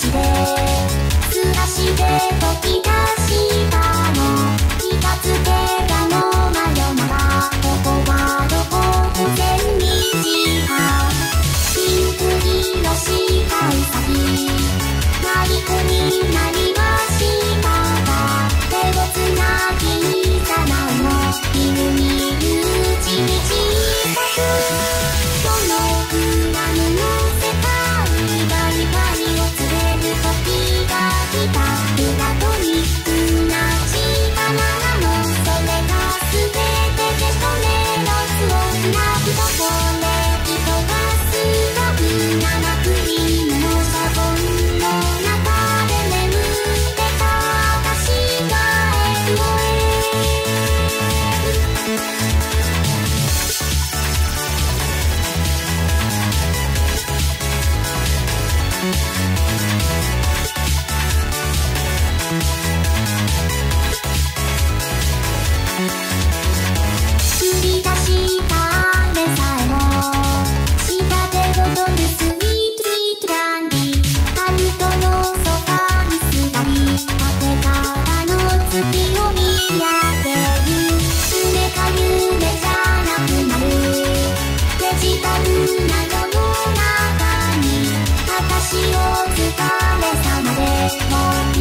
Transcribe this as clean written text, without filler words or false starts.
足で素足で飛び出したの気がつけたの真夜中ここはどこ午前2時半ピンク色視界先マイクになりましたが手をつなぎいざないのみるみるうちに小さくそのグラムの世界がいっぱいを連れる時が来たプラトニックな力のそれが全てでそれのつをつなぐとこれ人がすがく生クリームのシャボンの中で眠ってた私が繰り出したあれさえも舌で踊るスイートキャンディータルトのソファに座り縦からの月を見上げる夢か夢じゃなくなるデジタルな世の中に私を疲れさまでもう